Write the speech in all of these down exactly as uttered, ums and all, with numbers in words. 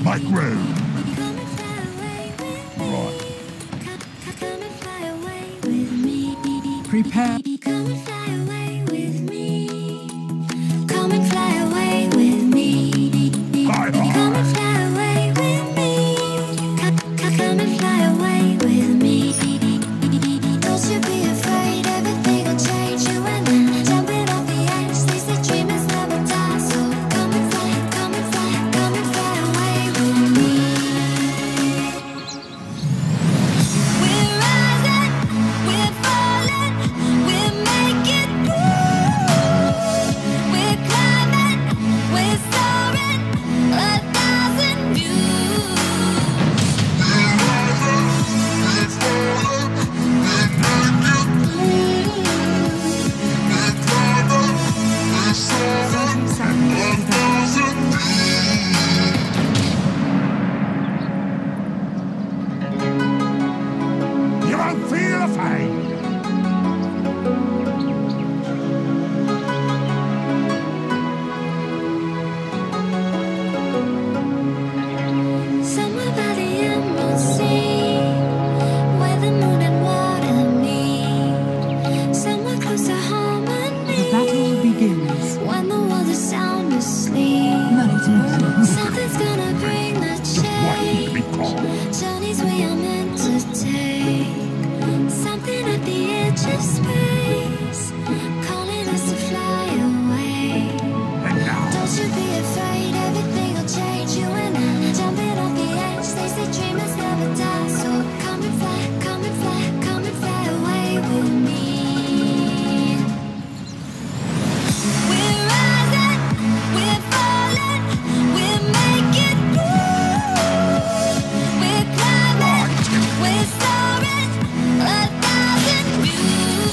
Make room. Right. Prepare. Come and fly away with me. Come and fly away with me. Bye bye. Come and fly away with me. Come, come and fly away with me. Don't you be afraid, everything will change. You and I jumping off the edge. They say dreamers never die. So come and fly, come and fly, come and fly away with me. We're rising, we're falling, we're making moves. We're climbing, we're soaring, a thousand views. You won't feel the pain. Somewhere by the emerald sea, where the moon and water meet. Somewhere close to harmony, The battle begins. when the world is sound asleep. Meditation. Something's gonna bring the Wait, be change. calm. Journeys we are meant to take. Something at the edge of space, calling us to fly away. And now. Don't you be afraid, everything will change. You and I jumping off the edge. They say dreamers never die. So come and fly, come and fly, come and fly away with me. We're rising, we're falling, we're making moves. We're climbing, we're soaring, a thousand views.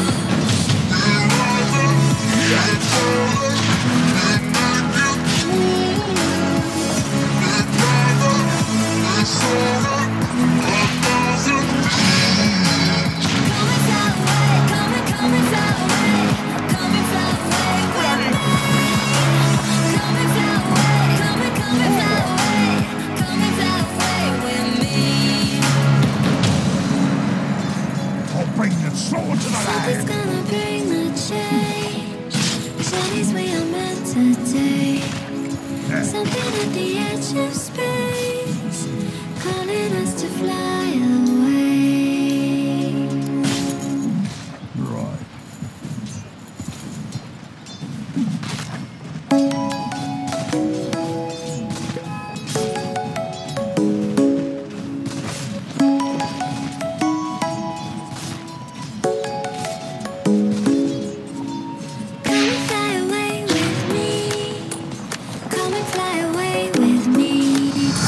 Come and fly away, come and come and fly away, come and fly away with me. Come and fly away, come and come and fly away, come and fly away with me. I'll bring the sword to the Something's land. gonna bring the change. Journeys we are meant to take. Something at the edge of space, calling us to fly away. Right. Come and fly away with me. Come and fly away with me.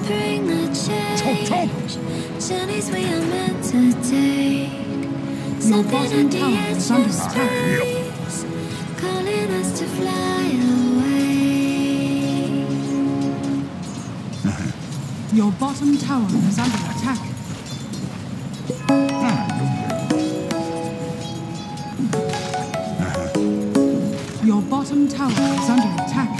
bring the Chop, chop. change. Journeys we are meant to take. Your Something bottom at the tower edge is of under attack. space, calling us to fly away. Your bottom tower is under attack. Your bottom tower is under attack.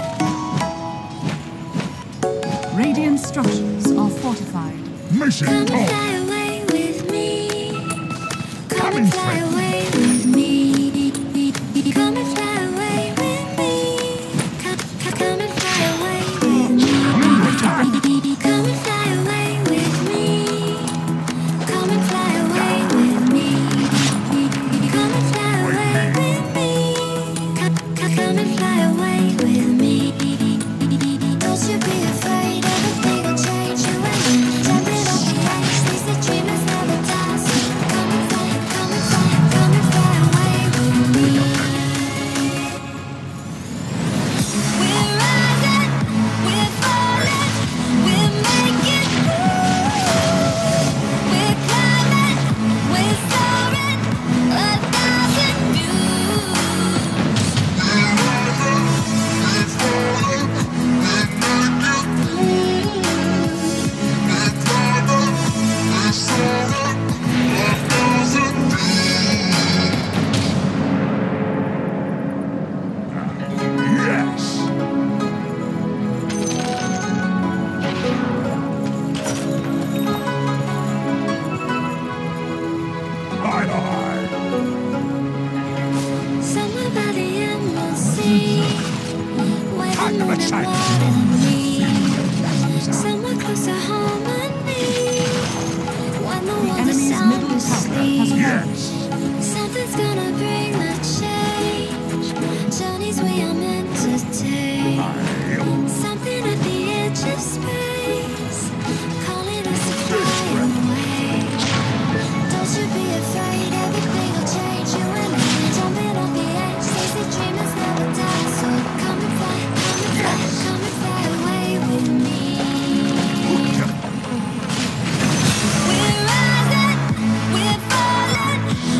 Radiant structures are fortified. Mission Come and call. fly away with me. Come Coming and fly friend. away with me. Come and fly away with me. Come, come, come and fly away with me. Under attack. Come and fly away with me. Come and fly away with me. Come and fly away with me. Come, come, come and fly away with me. Don't you be afraid, everything will change you and me. Jumping off the edge, these the dreamers never die. So come and fly, come and fly, come and fly away with me. We're rising, we're falling, we're making moves. We're climbing, we're soaring, a thousand Yes. Aye, aye. Somewhere by the emerald sea, where the Hand of moon a and sight. water meet. Somewhere close to harmony, when the world is enemy's sound middle tower has asleep. Yes. Something's gonna bring the change. Journeys we are meant to take. Aye. Something at the edge of space, calling us to fly away. Don't you be afraid, everything will change. You and me, jumping off the edge. They say dreamers never die. So come and fly, come and fly, come and fly away with me. We're rising, we're falling,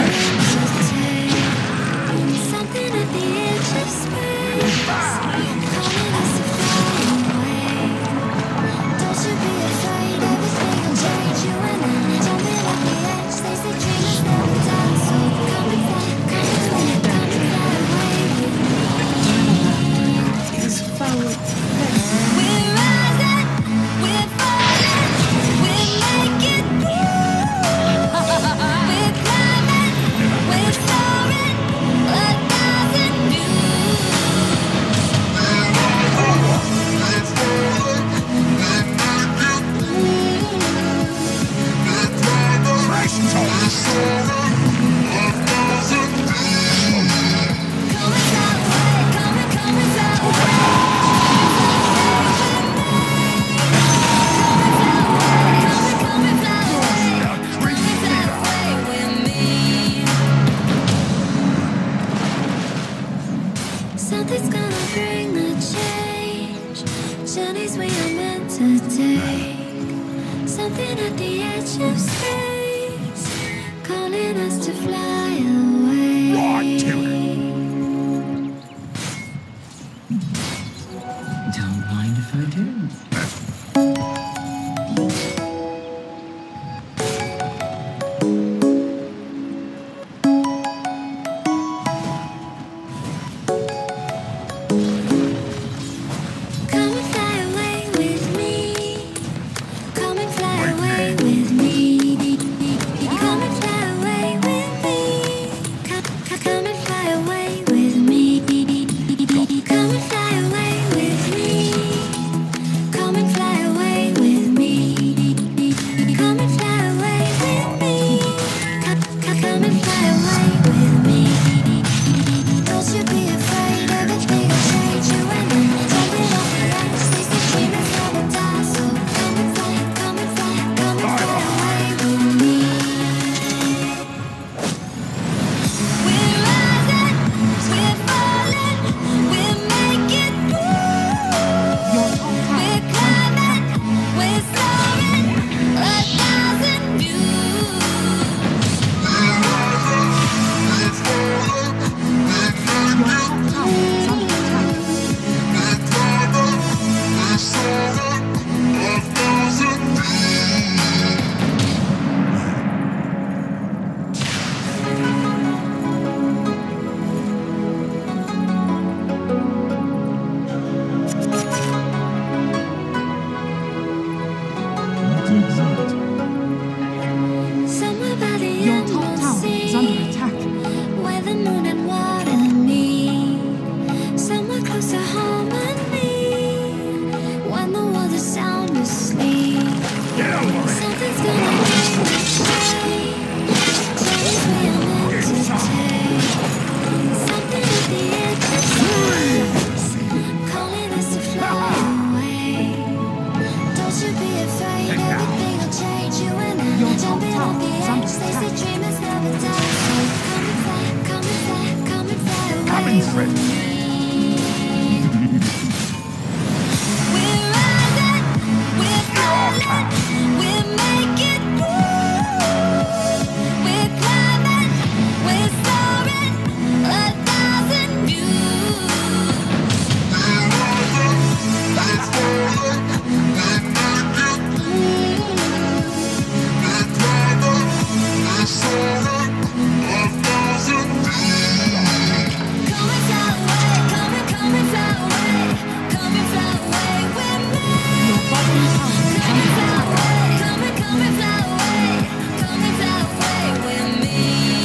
Something at the edge of space, calling us to fly away. Don't you be afraid, everything will change. You and I, jumping off the edge. They say dreamers never die, so come and fly, come and fly, come and fly away with me. Is foul. We're rising, we're falling, we're making through. We're climbing, we're soaring, a thousand views. Crash toast. Come and fly away, come and come and fly away. Come and fly away, come and fly away with me. Something's gonna bring the change. Journeys we are meant to take. Something at the edge of space, calling us to fly away. Right to Don't mind if I do. Come and fly away with me. Come and fly away with me. Come and fly away with me. Come, come, come and fly away with me. Come and fly away with me. Come and fly away with me. Come and fly away with me. Come, come, come and fly away with me. Don't you be afraid, everything will change. You and I, jumping off the edge. They say dreamers never die, so come and fly, come and fly, come and fly away with me. We're rising, we're falling, we're making through. Your top tower We're is climbing, we're soaring, a thousand views. Your top tower is under attack. Somewhere by the Your end top of the tower is under sea, attack. where the moon and water meet, somewhere close to harmony, when the world is sound asleep. Get over it. Something's gonna bring the change. Journeys we are meant to take. Something at the edge of space, calling us to fly away. Don't you be afraid, everything will change. You and I, Your top jumping off the tower is under edge. They say attack. dreamers never die. So come and fly, come and fly, come and fly away Coming with through. me. We're rising, we're falling, we're making through. We're climbing, we're soaring, a thousand views. Come and fly away, come and come and fly away, come and fly away with me. Your bottom tower is Come and under fly attack. away, come and come and fly away, come and fly away with me.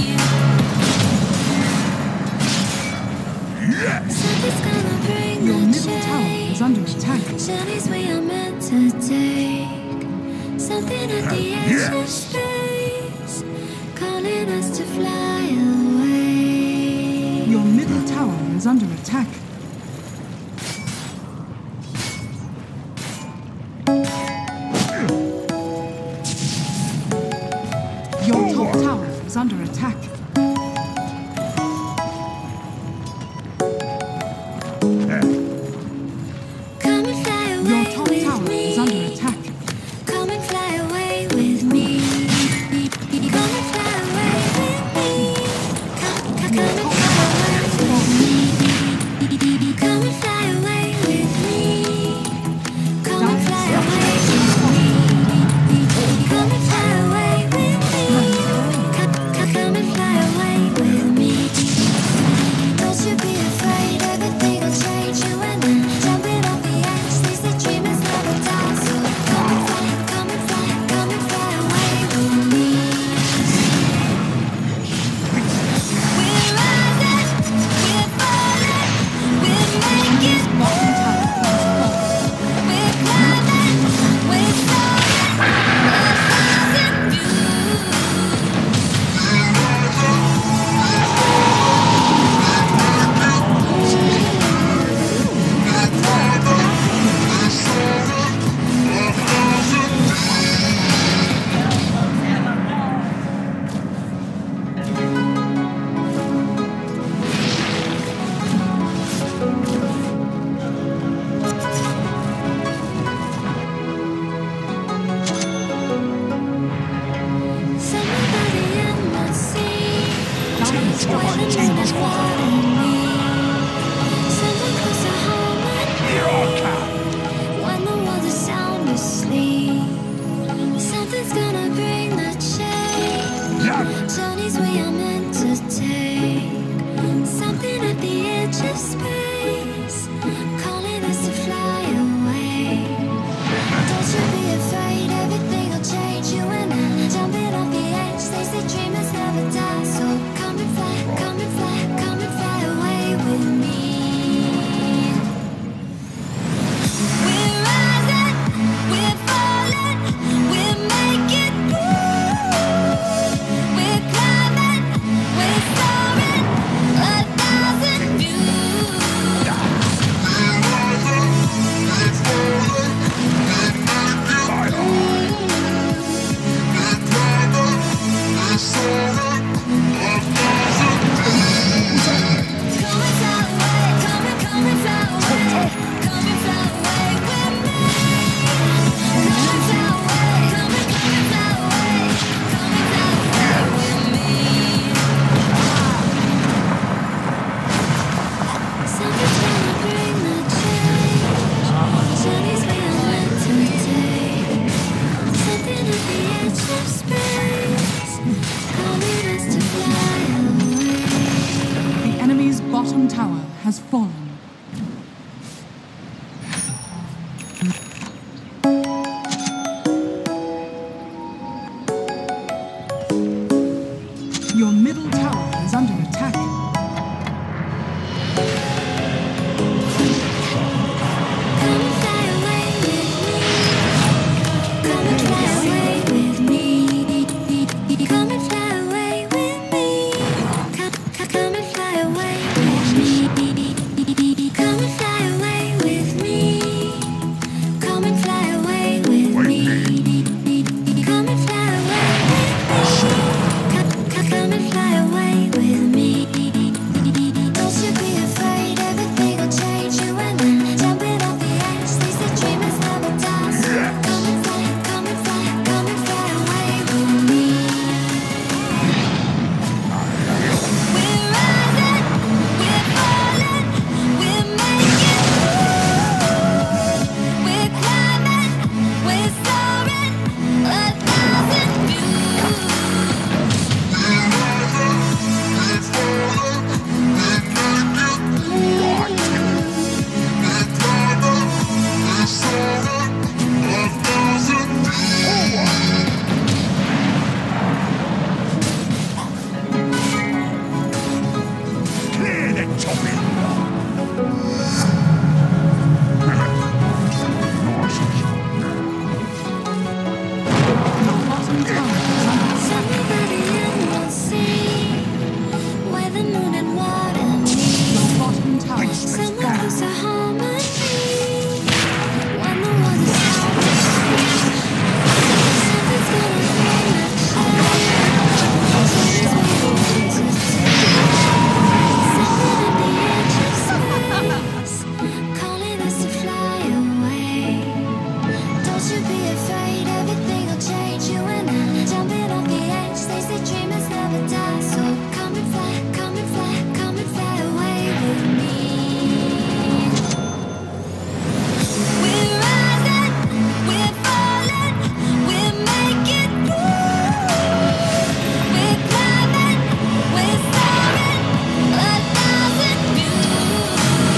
Yes. Something's gonna bring Your the middle tower is change. under attack. Journeys we are meant to take. Something at the edge of yes. space, calling us to fly away. Your middle tower is under attack. Your top tower is under attack. Come and fly Your away top with tower me. is under attack. Come and fly away with me. Come and fly away with me. Darkness When falls. the moon is calling me, something close to home with Here I come. me. When the world is sound asleep, something's gonna bring the change. Yeah. Journeys we are meant to take. Something at the edge of space, calling us to fly away. Don't you be afraid, everything will change. You and I, jumping off the edge. They say dreamers never die, so come and fly, come and fly, come and fly away with me. We're rising, we're falling, we're making moves. We're climbing, we're soaring, a thousand views. Come and fly away, come and come and fly away, come and fly away with me. Come and fly away, come and come and fly away, come and fly away with me. Something's gonna bring the change. Journeys we are meant to take. Something at the edge of space, calling us to fly away. The enemy's bottom tower has fallen. Your middle tower is under attack. Come and fly away with me. Come and fly away with me. Come and fly away with me. Come, come, come and fly away with me. Come and fly away with me. Come and fly away with me. Come and fly away with me. Come, come, come and fly away with me. Don't you be afraid, everything will change. You and I, jumping off the edge. They say dreamers never die. So come and fly, come and fly, come and fly away with me. We're rising, we're falling, we're making moves. We're climbing, we're soaring, a thousand views. Clear the topic. Your bottom tower is under Something by the end will see where the moon and water meet. Your bottom tower is Somewhere gone. close to harmony. When the world is sound asleep, something's gonna bring the change. Journeys we are meant to take. Something at the edge of space, calling us to fly away. Don't you be afraid, everything will change. You and I, jumping off the edge. They say dreamers never die, so come and fly, come and fly, come and fly away with me. We're rising, we're falling, we're making moves. We're climbing, we're soaring, a thousand views.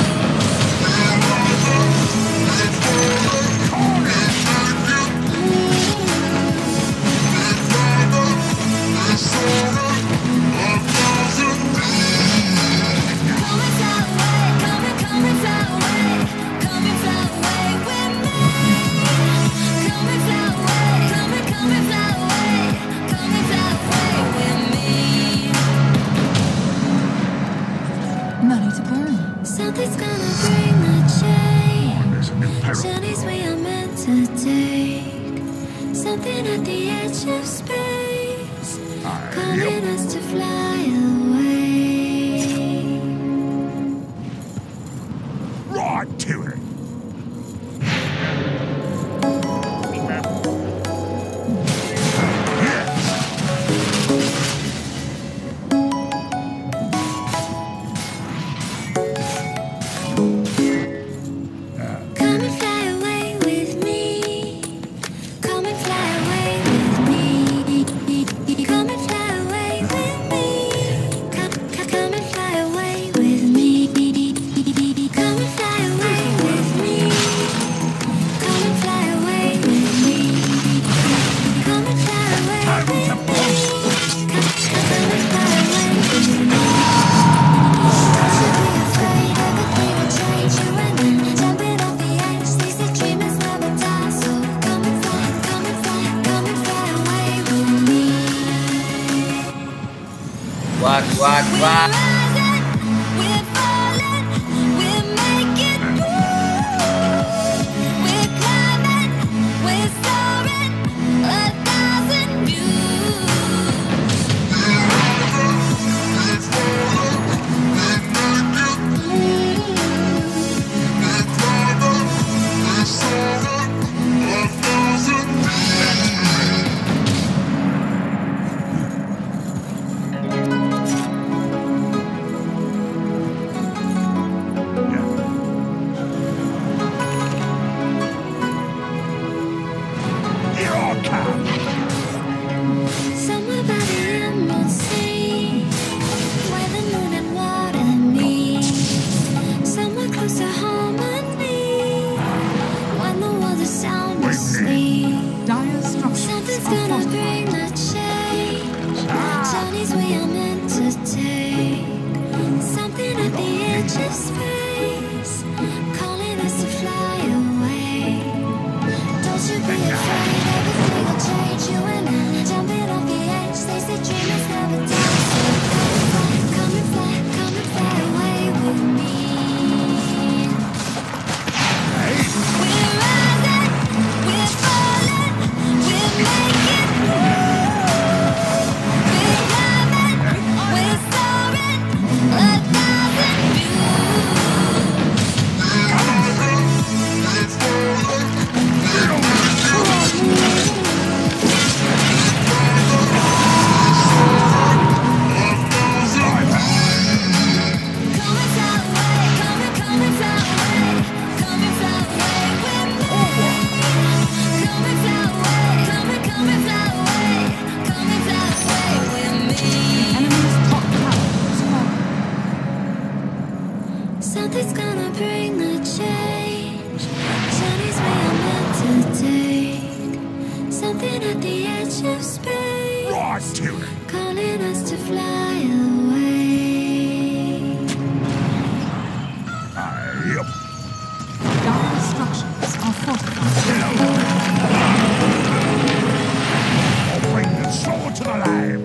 Come and fly away, come and come and fly away, come and fly away with me. Come and fly away, come and come and fly away, come and fly away with me. Money to burn. Something's gonna bring the change. There's a new peril. Journeys we are meant to take. Something at the edge of space, calling us to fly away. Right to it. Yes. What, what? We're falling, we're making moves. We're climbing, we're soaring, a thousand views. Somewhere by the Emerald Sea, where the moon and water meet. Somewhere close to harmony, when the world is sound asleep. Dire structures Something's are gonna fortified. bring the change. Journeys we are meant to take. Something at the edge of space, calling us to fly away. Don't you be afraid, everything will change. You and I, jumping off the edge. They say dreamers never die. So come and fly, come and fly, come and fly away with me. We're rising, we're falling, we're making moves. We're climbing, we're soaring, a thousand Come and fly away, come and come and fly away, come and fly away with me. Come and fly away, come and come and fly away, come and fly away with me. Enemy's top tower is falling. Something's gonna bring the change. Journeys we are meant to take. Something at the edge of space, Right to it. calling us to fly away. Yep. Dire structures are fortified. I'll bring the sword to the lambs.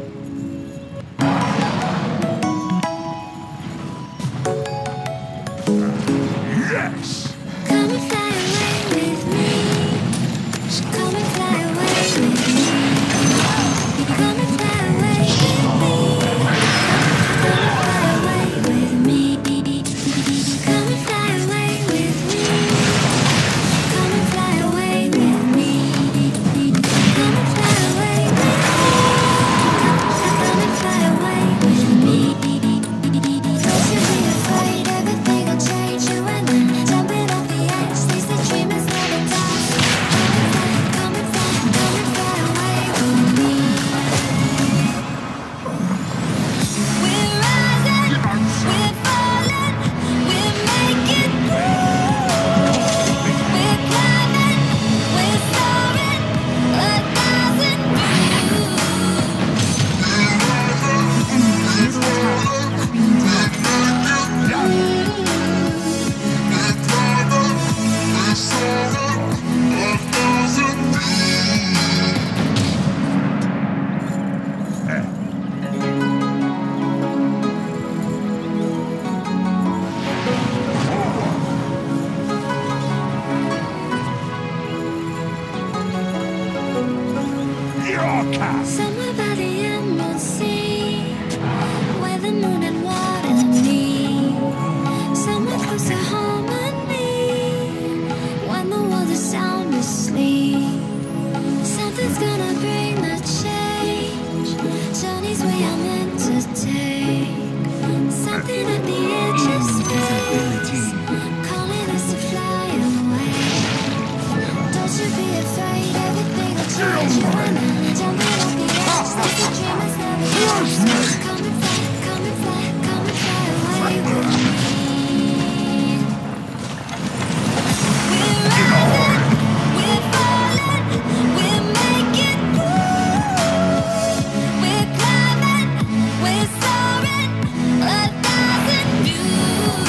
Yes. Come and fly away with me. Come and fly away with me. Come and fly away with me. Come and fly away with me. Come and fly away with me. Come and fly away with me. Come and fly away with me. Come and fly away with me. Don't you be afraid, everything will change. You and I, jumping off the edge. They say dreamers never die. Come and fly, come and fly away with me. We're rising, we're falling, we're making moves. We're climbing, we're soaring, a thousand views. Enemy's middle tower has been destroyed. Somewhere by the Emerald Sea, where the moon and water meet. Somewhere close to harmony, when the world is sound asleep. Something's gonna bring the change. Journeys we are meant to take. Something at the edge of space, calling us to fly away. Don't you be afraid, everything will change. You and I, jumping off the edge. They say dreamers never die. Come and fly, come and fly, come and fly away with me. We're rising, we're falling, we're making moves. We're climbing, we're soaring, a thousand views.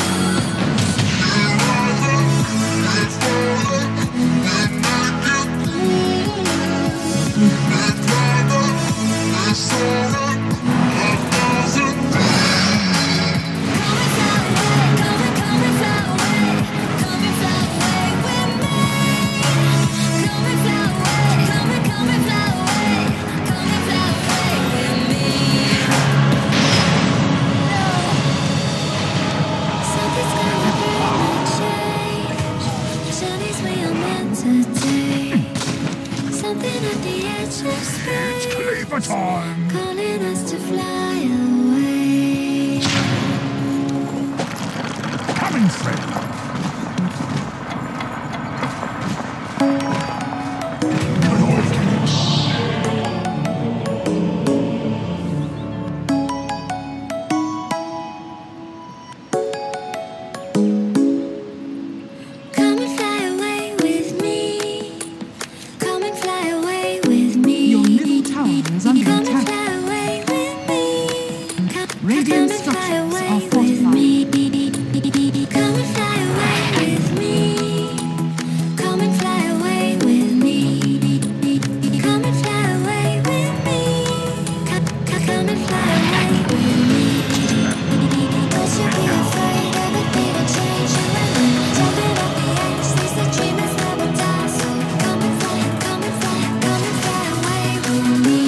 Radiant Come and fly structures away are with fortified. me. Come and fly away with me. Come and fly away with me. Come and fly away with me. Come, come, come and fly away with me. Don't you be afraid, everything will change you and me. Jumping off the edge, these the dreamers never die. So come and fly, come and fly, come and fly away with me.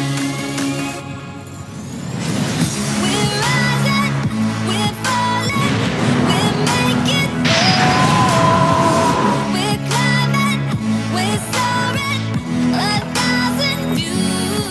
We're rising, we're falling, we're making through. We're climbing, we're soaring, a thousand views.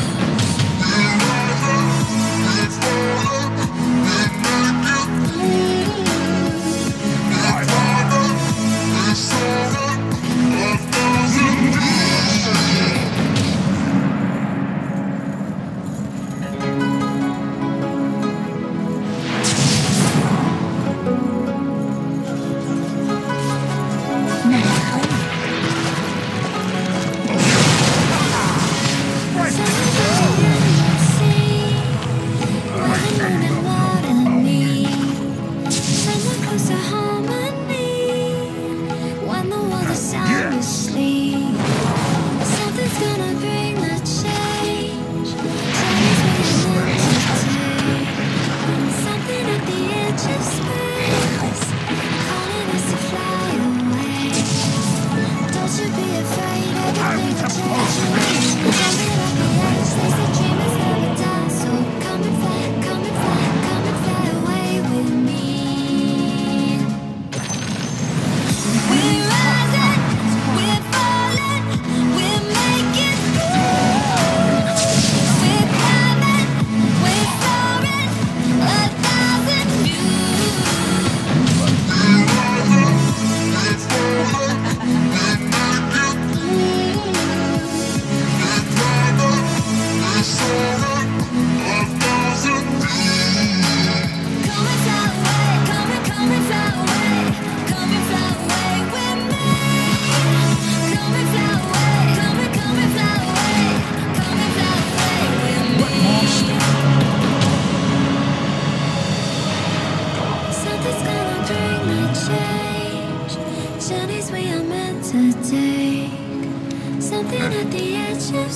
Journeys we are meant to take, something at the edge of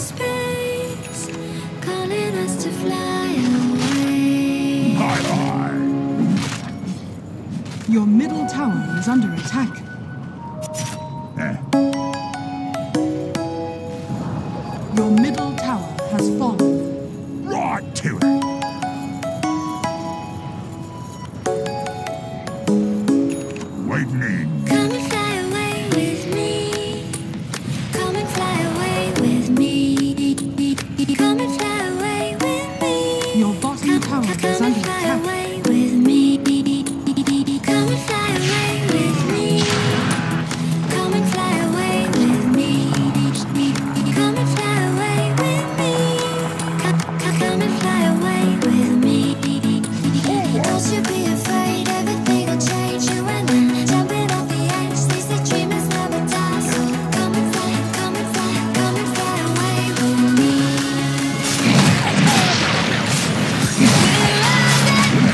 space, calling us to fly away. Bye-bye. Your middle tower is under attack. Eh. Your middle tower has fallen. Right to it. Waiting in. Come and fly away with me. Come and fly away with me. Come and fly away with me. Your bottom tower is Come and under fly attack. away with me. Come and fly away with me. Come and fly away with me. Come and fly away with me. Come, come and fly away with me. Don't you be afraid, everything will change you and me. Jumping off the edge, these the dreamers never die. So come and fly, come and fly, come and fly away with me. We're rising,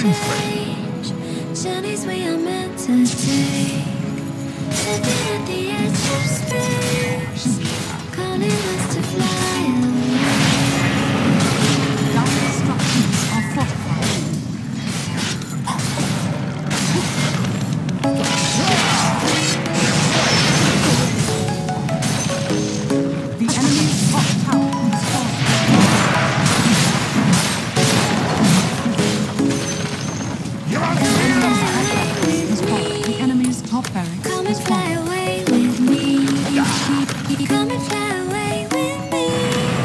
strange journeys we are meant to take. Sitting at the edge of space, calling us to fly away. Dire structures are fortified. The enemy's top tower has fallen. You're on The enemy's top barracks Come and is fly fallen. away with me. Come and fly away with me.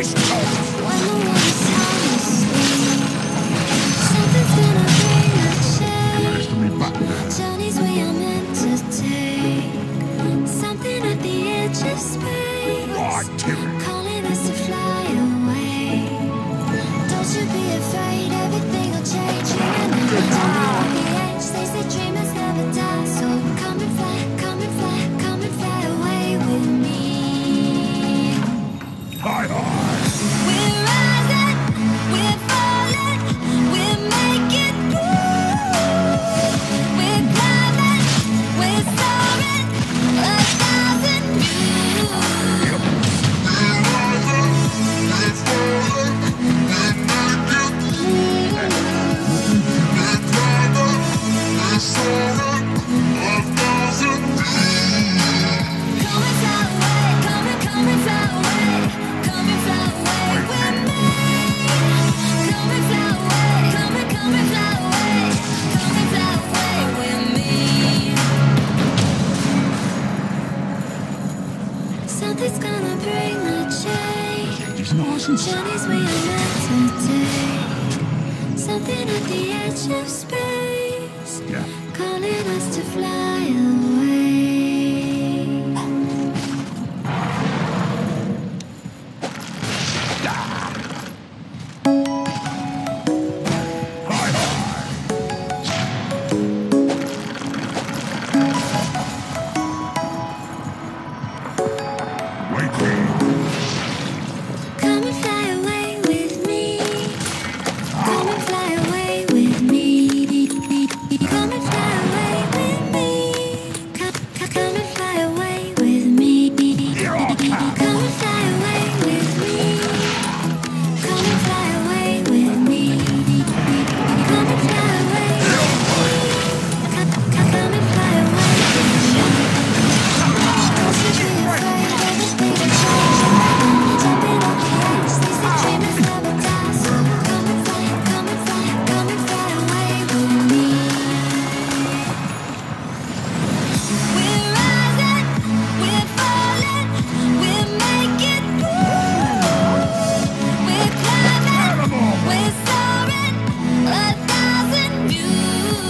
This toast! When the water's sound asleep, something's gonna bring a change. Nice to meet back there. Journeys we are meant to take. Something at the edge of space. Right to it. Calling us to fly away. Don't you be afraid, everything will change. You and I, jumping on the edge. They say dreamers never die. So come and fly, come and fly, come and fly away with me. Hi, hi. We're rising, we're falling, we're making moves. We're climbing, we're soaring, a thousand views. Come and fly away, come and come and fly away, come and fly away with me. Come and fly away, come and come and fly away, come and fly away with me. Something's gonna bring the change. It's nice and Journeys we are meant to take. Something at the edge of space, Yeah. calling us to fly away. Hi, hi. Waiting. Come and fly away with me. Come and fly away with me. Come and fly away with me. Come, come, come and fly away with me. You're on time. Come and fly away with me. Come and fly away with me. Come and fly away with me. Come, come, come and fly away with me. Don't you be afraid, everything will change. Jumping off the edge, they say dreamers never die. So come and fly, come and fly, come and fly away with me. We're rising, we're falling, we're making moves. We're climbing, we're soaring, a thousand views.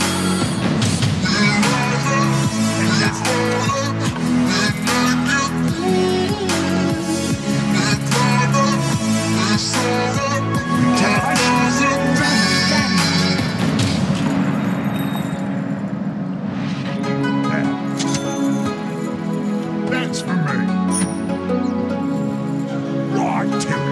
That's for me. Right to it.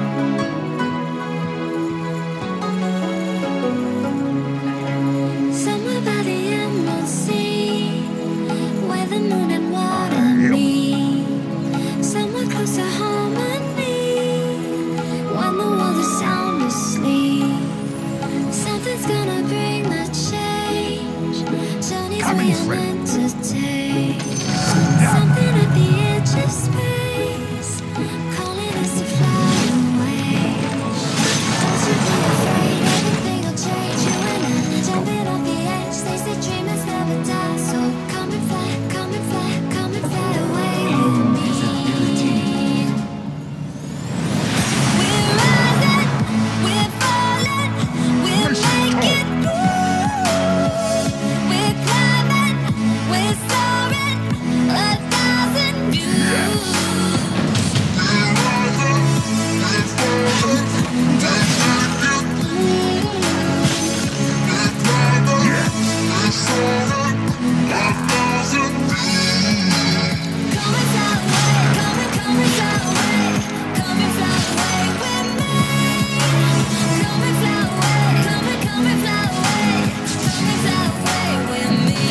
Somewhere by the emerald sea, where the moon and water meet. Somewhere close to harmony, when the world is sound asleep. Something's gonna bring the change. Journeys Coming we are through. meant to take. Something at the edge of space, calling us to fly away. Don't you be afraid, everything will change. You and I, jumping off the edge. They say dreamers never die. So come and fly, come and fly, come and fly away with me. We're rising, we're falling, we're making moves. We're climbing, we're soaring, a thousand views. Come and fly away, come and come and fly away, come and fly away with me. Come and fly away, come and come and fly away, come and fly away with me.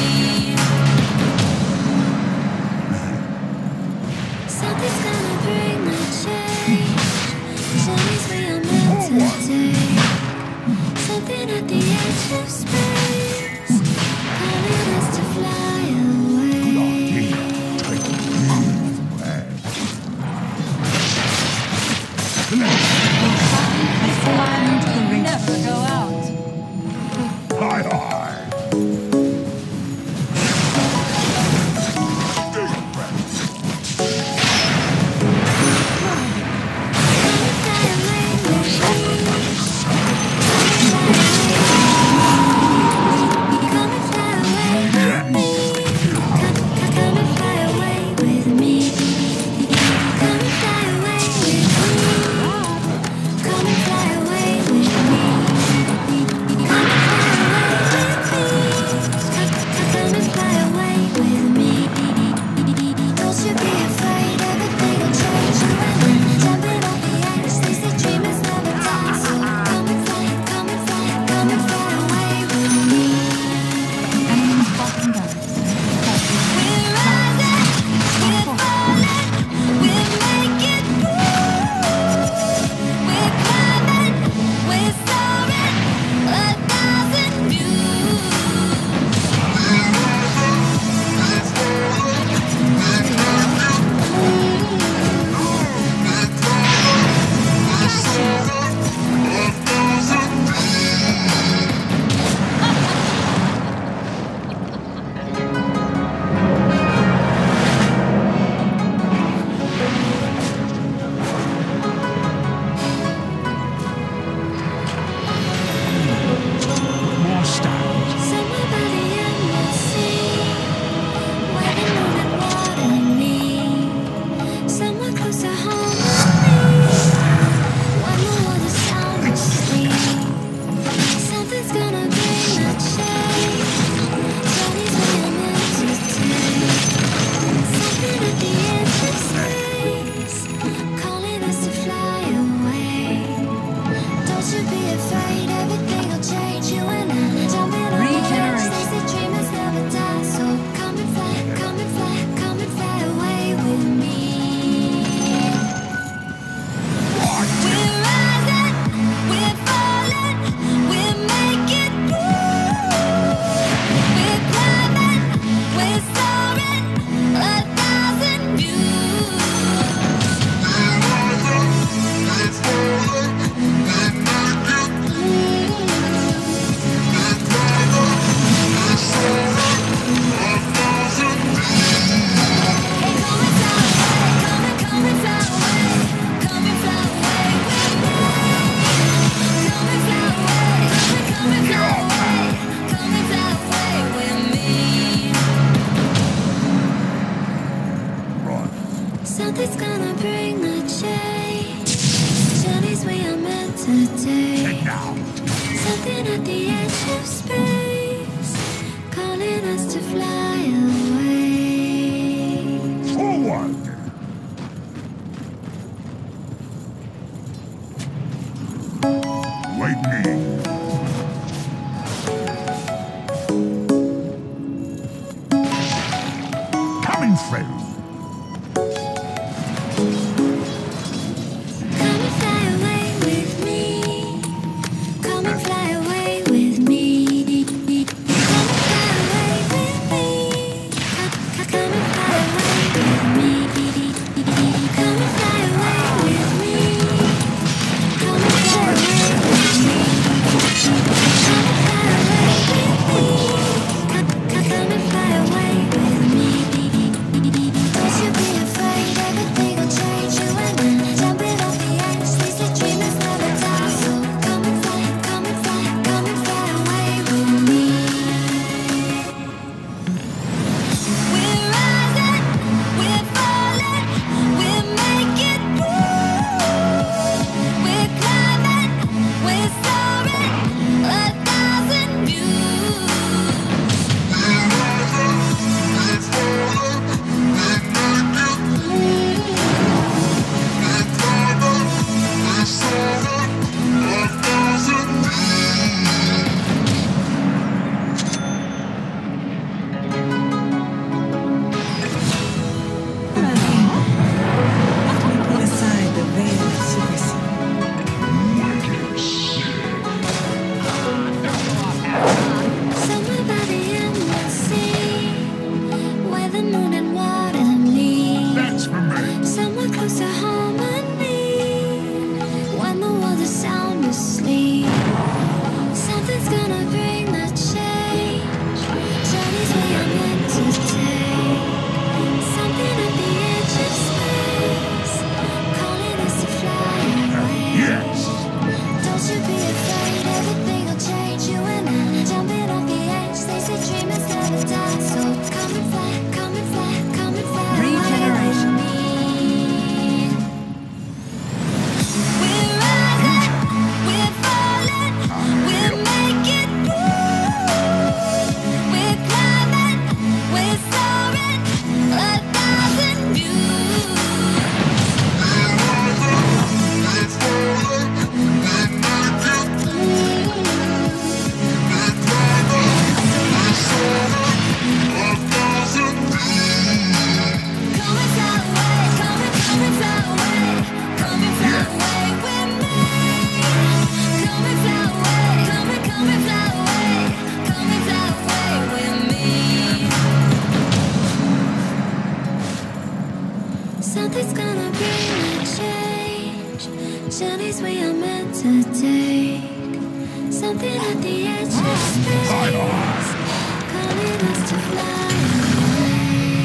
Something's gonna bring the change. Journeys we are meant to take. Something at the edge of space, calling us to fly away. Never go out. Hi, hi. Come and Something's gonna bring the change. Journeys we are meant to take. Head down. Something at the edge of space, calling us to fly away. Forward. Wait me. Coming through. Come and fly away with me. Come and fly away with me. Come and fly away with me. Come and fly away with me. Come and fly away with me. Come and fly away with me. Come and fly away with me. Come and fly away with me. Don't you be afraid, everything will change. You and I, jumping off the edge. They say dreamers never die. So come and fly, come and fly, come and fly away with me. We're rising, we're falling, we're making moves. We're climbing, we're soaring, a thousand views. We're rising, we're falling, we're making moves. We're climbing, we're soaring, a thousand Inside the veil of secrecy. Somewhere by the endless sea, where the moon and water meet. That's for me. Somewhere close to harmony, when the world is sound asleep. Something's gonna bring the change. Journeys we are meant to take. Something at the edge of space, calling us to fly away. Yes. Don't you be afraid, everything will change. You and I, jumping off the edge. They say dreamers never die. So come and fly, come and fly, come and fly Regeneration. away with me. We're rising, we're falling, we're making moves. We're climbing, we're soaring, a thousand views. We're rising, we're falling, we're making moves. We're climbing, we're soaring, a thousand views. Come and fly away, come and come and fly away, come and fly away with me. Come and fly away, come and come and fly away, come and fly away with me. Something's gonna bring a change. Journeys we are meant to take. Something at the edge of space, calling us to fly away.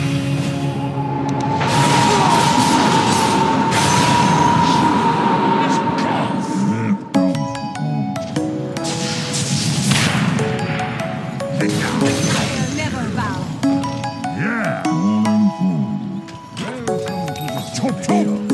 Head down. Never bow. Yeah. Welcome to the top top.